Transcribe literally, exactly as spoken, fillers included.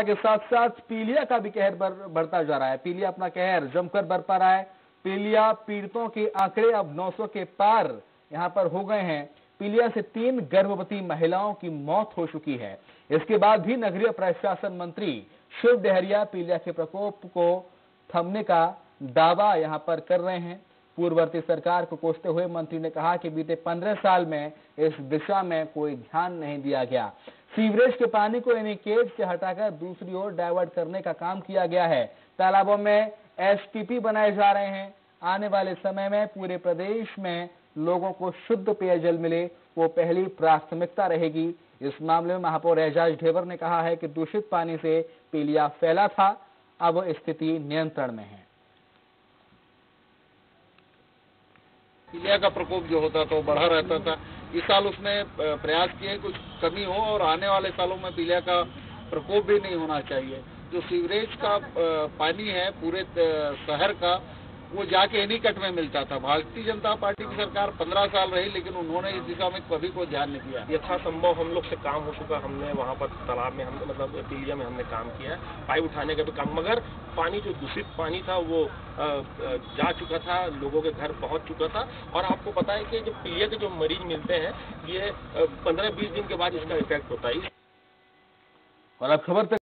के साथ साथ पीलिया का भी कहर बढ़ता जा रहा है। पीलिया अपना कहर जमकर बरपा रहा है। पीलिया पीड़ितों के आंकड़े अब नौ सौ के पार यहां पर हो गए हैं। पीलिया से तीन गर्भवती महिलाओं की मौत हो चुकी है। इसके बाद भी नगरीय प्रशासन मंत्री शिव डहरिया पीलिया के प्रकोप को थमने का दावा यहां पर कर रहे हैं। पूर्ववर्ती सरकार को कोसते हुए मंत्री ने कहा कि बीते पंद्रह साल में इस दिशा में कोई ध्यान नहीं दिया गया। सीवरेज के पानी को एनीकेज से हटाकर दूसरी ओर डाइवर्ट करने का काम किया गया है। तालाबों में एसटीपी बनाए जा रहे हैं। आने वाले समय में पूरे प्रदेश में लोगों को शुद्ध पेयजल मिले, वो पहली प्राथमिकता रहेगी। इस मामले में महापौर एजाज ढेबर ने कहा है कि दूषित पानी से पीलिया फैला था, अब स्थिति नियंत्रण में है। पीलिया का प्रकोप जो होता था वो बढ़ा रहता था। इस साल उसने प्रयास किए कुछ कमी हो और आने वाले सालों में पीलिया का प्रकोप भी नहीं होना चाहिए। जो सीवरेज का पानी है पूरे शहर का, वो जाके एनीकट में मिलता था। भारतीय जनता पार्टी की सरकार पंद्रह साल रही, लेकिन उन्होंने इस दिशा में कभी कोई ध्यान नहीं दिया। यथासंभव हम लोग से काम हो चुका। हमने वहाँ पर तालाब में हम मतलब पीलिया में हमने काम किया है, पाइप उठाने का भी काम, मगर पानी जो दूषित पानी था वो जा चुका था, लोगों के घर पहुँच चुका था। और आपको पता है कि जो पीलिया के जो मरीज मिलते हैं, ये पंद्रह बीस दिन के बाद इसका इफेक्ट होता है। और अब खबर